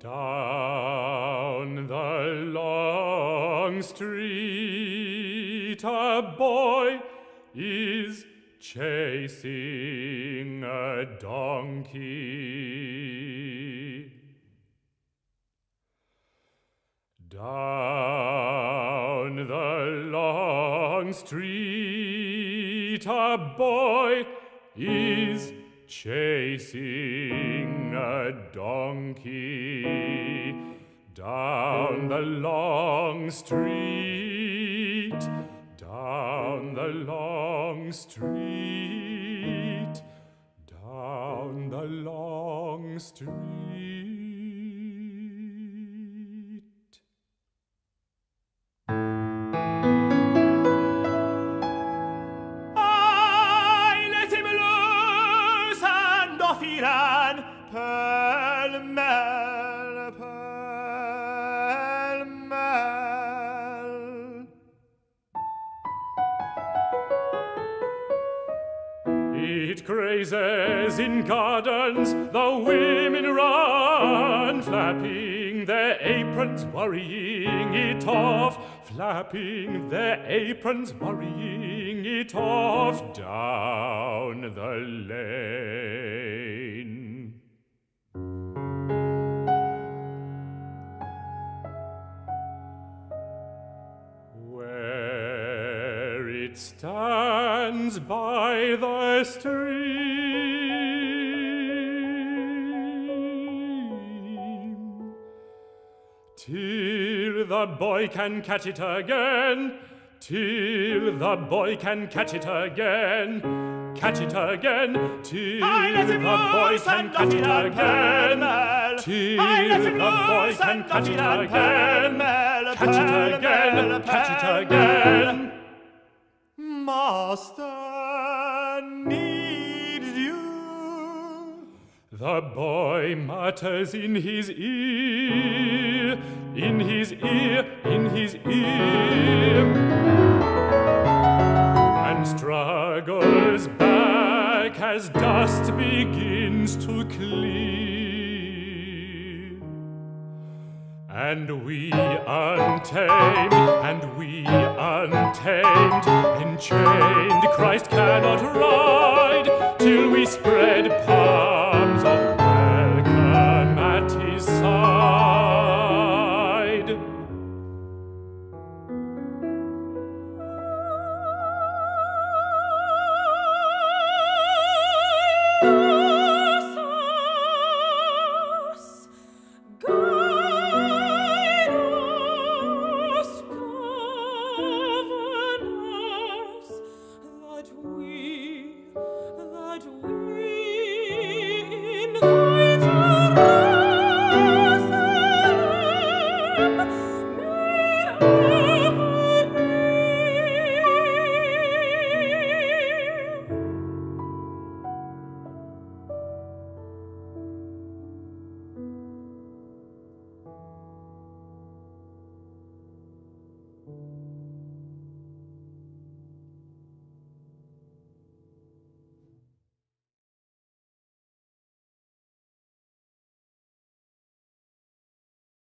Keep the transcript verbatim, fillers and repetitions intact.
Down the long street a boy is chasing a donkey. Down the long street a boy is chasing a donkey. Down the long street, down the long street, down the long street. I let him loose, and off he ran, pell-mell, pell-mell. It grazes in gardens, the women run, flapping their aprons, worrying it off, flapping their aprons, worrying it off, down the lane. Where it stands by the stream, till the boy can catch it again, till the boy can catch it again, catch it again, till the boy can catch it again, till the boy can catch it again, catch it again, catch it again. Master needs you. The boy mutters in his ear, in his ear, in his ear, and struggles back as dust begins to clear. And we untamed, and we untamed, enchained, Christ cannot ride till we spread